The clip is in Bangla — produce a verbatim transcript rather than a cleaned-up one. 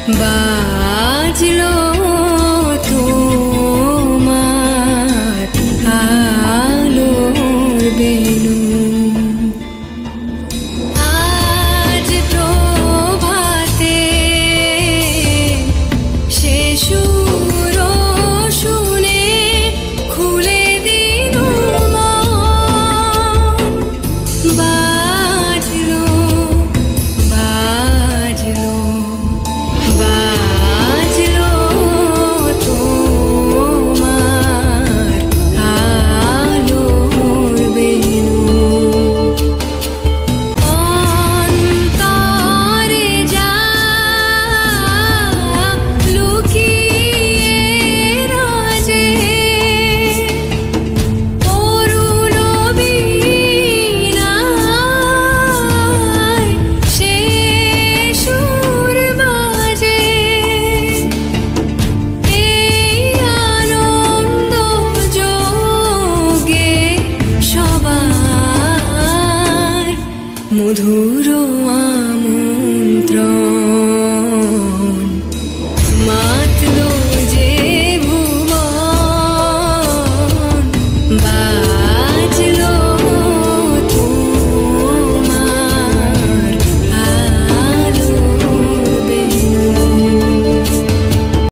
বাজলো তোমার আলোর বেনু। আজ প্রভাতে সে সুর শুনে খুলে দিল মন। বাজলো বাজলো বাজলো তোমার আলোর বেনু। অন্তরে যা লুকিয়ে রাজে অরুণ বীণায় সে সুর বাজে। এই আনন্দ যোগে সবার মধুর আমন্ত্রণ। মাতলো যে ভুবন।